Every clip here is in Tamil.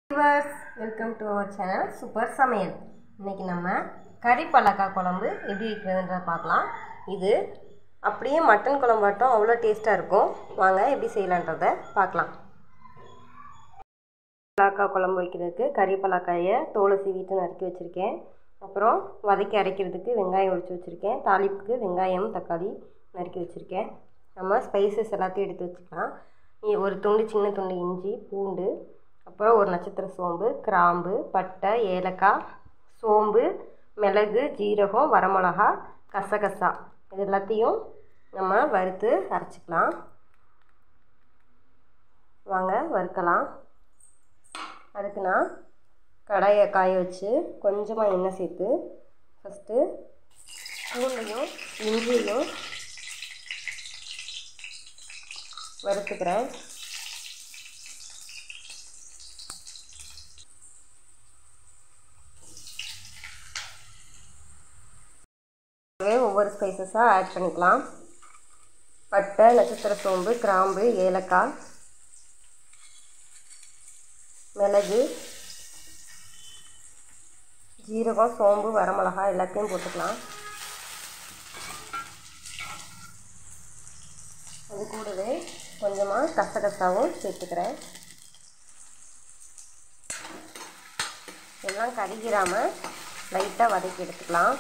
Viewers, welcome to our channel super சமையல். இன்றைக்கி நம்ம கறி பலாக்காய் குழம்பு எப்படி வைக்கிறதுன்றத பார்க்கலாம். இது அப்படியே மட்டன் குழம்பாட்டம் அவ்வளோ டேஸ்ட்டாக இருக்கும். வாங்க எப்படி செய்யலான்றதை பார்க்கலாம். பலாக்காய் குழம்பு வைக்கிறதுக்கு கறி பலாக்காயை தோலை சீவிட்டு நறுக்கி வச்சுருக்கேன். அப்புறம் வதக்கி அரைக்கிறதுக்கு வெங்காயம் உரித்து வச்சுருக்கேன். தாளிப்புக்கு வெங்காயம் தக்காளி நறுக்கி வச்சுருக்கேன். நம்ம ஸ்பைசஸ் எல்லாத்தையும் எடுத்து வச்சுக்கலாம். ஒரு துண்டு சின்ன துண்டு இஞ்சி பூண்டு, அப்புறம் ஒரு நட்சத்திர சோம்பு, கிராம்பு, பட்டை, ஏலக்காய், சோம்பு, மிளகு, ஜீரகம், வரமிளகா, கசகசா இது எல்லாத்தையும் நம்ம வறுத்து அரைச்சிக்கலாம். வாங்க வறுக்கலாம். அதுக்கு நான் கடாயை காய வச்சு கொஞ்சமாக எண்ணெய் சேர்த்து ஃபஸ்ட்டு பூண்டையும் இஞ்சியையும் வறுத்துக்கிறேன். ஒவ்வொரு ஸ்பைசஸாக ஆட் பண்ணிக்கலாம். பட்டை, நட்சத்திர சோம்பு, கிராம்பு, ஏலக்காய், மிளகு, ஜீரகம், சோம்பு, வரமிளகாய் எல்லாத்தையும் போட்டுக்கலாம். அது கூடவே கொஞ்சமாக கசகசாவும் சேர்த்துக்கிறேன். எல்லாம் கருகிராமல் லைட்டாக வதக்கி எடுத்துக்கலாம்.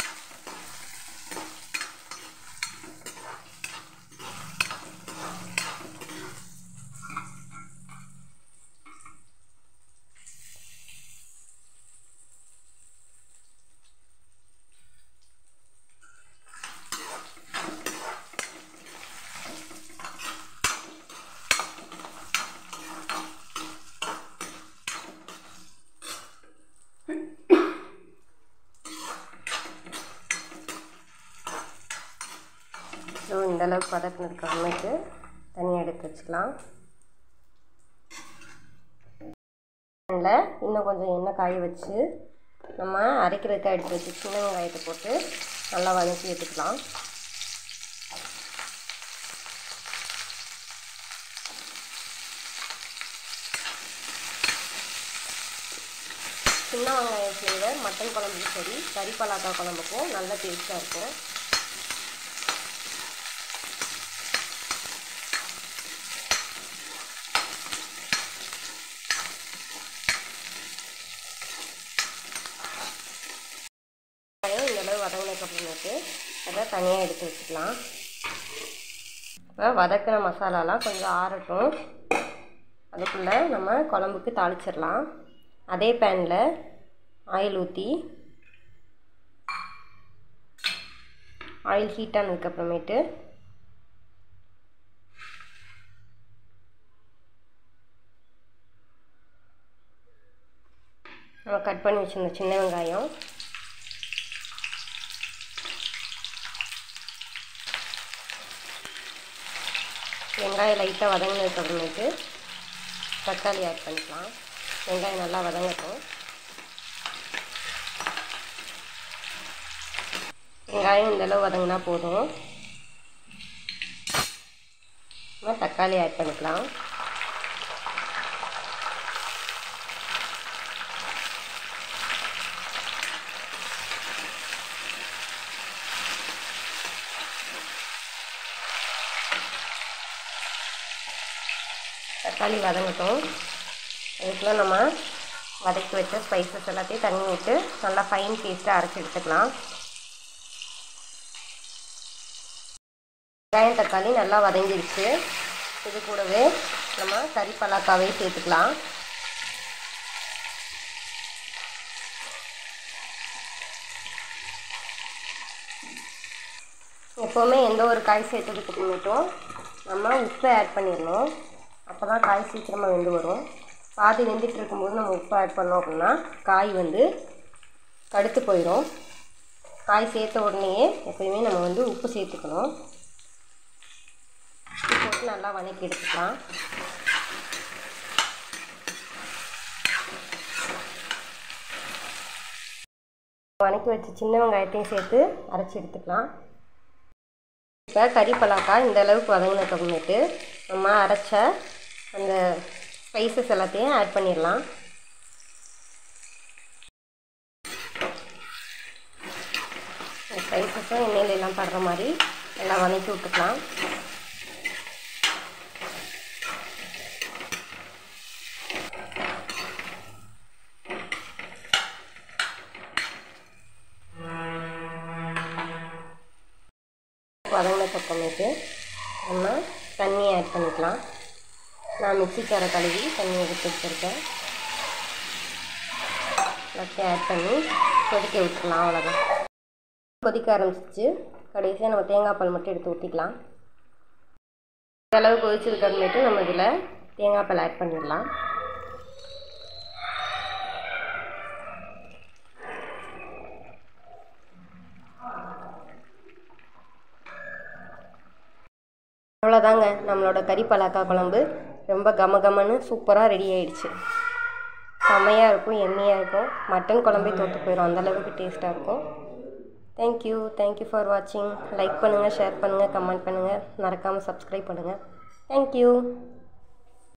ஸோ இந்தளவுக்கு வதக்கினதுக்கு அப்புறமேட்டு தனியாக எடுத்து வச்சுக்கலாம். இன்னும் கொஞ்சம் எண்ணெய் காய வச்சு நம்ம அரைக்கிறதுக்காக எடுத்து வச்சு சின்ன வெங்காயத்தை போட்டு நல்லா வதக்கி எடுத்துக்கலாம். சின்ன வெங்காயம் ஃப்ளேவர் மட்டன் குழம்புக்கும் சரி கறி பலாக்காய் குழம்புக்கும் நல்ல டேஸ்ட்டாக இருக்கும். இந்தளவு வதங்கினதுக்கு அப்புறமேட்டு அதை தனியாக எடுத்து வச்சுக்கலாம். இப்போ வதக்கின மசாலாலாம் கொஞ்சம் ஆறட்டும். அதுக்குள்ளே நம்ம குழம்புக்கு தாளிச்சிடலாம். அதே பேனில் ஆயில் ஊற்றி ஆயில் ஹீட் ஆனதுக்கப்புறமேட்டு நம்ம கட் பண்ணி வச்சுருந்த சின்ன வெங்காயம், வெங்காயம் லைட்டாக வதங்கினதுக்கப்புறமேட்டு தக்காளி ஆட் பண்ணிக்கலாம். வெங்காயம் நல்லா வதங்கட்டும். வெங்காயம் இந்தளவு வதங்கினா போதும். நம்ம தக்காளி ஆட் பண்ணிக்கலாம். தக்காளி வதங்கட்டும். அதுக்குள்ளே நம்ம வதக்கி வச்ச ஸ்பைசஸ் எல்லாத்தையும் தண்ணி விட்டு நல்லா ஃபைன் பேஸ்ட்டாக அரைச்சி எடுத்துக்கலாம். வெங்காயம் தக்காளி நல்லா வதங்கிடுச்சு. இது கூடவே நம்ம கறி பலாக்காவை சேர்த்துக்கலாம். எப்போவுமே எந்த ஒரு காய் சேர்த்ததுக்கு முன்னிட்டும் நம்ம உப்பை ஆட் பண்ணிடணும். அப்போ தான் காய் சீக்கிரமாக வெந்து வரும். பாதி வெந்துட்டு இருக்கும்போது நம்ம உப்பு ஆட் பண்ணோம் அப்படின்னா காய் கடுத்து போயிடும். காய் சேர்த்த உடனேயே எப்போயுமே நம்ம உப்பு சேர்த்துக்கணும். உப்பு போட்டு நல்லா வதக்கி எடுத்துக்கலாம். வதக்கி வச்சு சின்ன வெங்காயத்தையும் சேர்த்து அரைச்சி எடுத்துக்கலாம். இப்போ கறி பலாக்காய் இந்த அளவுக்கு வதங்கினதுக்கு அப்புறமேட்டு நம்ம அரைச்ச அந்த ஸ்பைசஸ் எல்லாத்தையும் ஆட் பண்ணிடலாம். ஸ்பைசஸும் எண்ணெயிலெல்லாம் படுற மாதிரி நல்லா வதக்கி விட்டுக்கலாம். வதங்கினதுக்கப்புறமேட்டு நம்ம தண்ணியை ஆட் பண்ணிக்கலாம். நான் மிக்ஸி ஜாரை கழுவி தண்ணி எடுத்து வச்சுருக்கேன். எல்லாத்தையும் ஆட் பண்ணி கொதிக்க விட்டுக்கலாம். அவ்வளோதான். கொதிக்க ஆரம்பிச்சிச்சு. கடைசியாக நம்ம தேங்காய் பால் மட்டும் எடுத்து ஊற்றிக்கலாம். இந்த அளவு கொதிச்சதுக்கப்புறமேட்டு நம்ம இதில் தேங்காய் பால் ஆட் பண்ணிடலாம். அவ்வளோதாங்க, நம்மளோட கறி பலாக்காய் குழம்பு ரொம்ப கமகமன்னு சூப்பராக ரெடி ஆகிடுச்சு. செம்மையாக இருக்கும், எம்மியாக இருக்கும். மட்டன் குழம்பே தோற்று போயிடும், அந்தளவுக்கு டேஸ்ட்டாக இருக்கும். தேங்க்யூ ஃபார் வாட்சிங். லைக் பண்ணுங்கள், ஷேர் பண்ணுங்கள், கமெண்ட் பண்ணுங்கள், மறக்காமல் சப்ஸ்கிரைப் பண்ணுங்கள். தேங்க்யூ.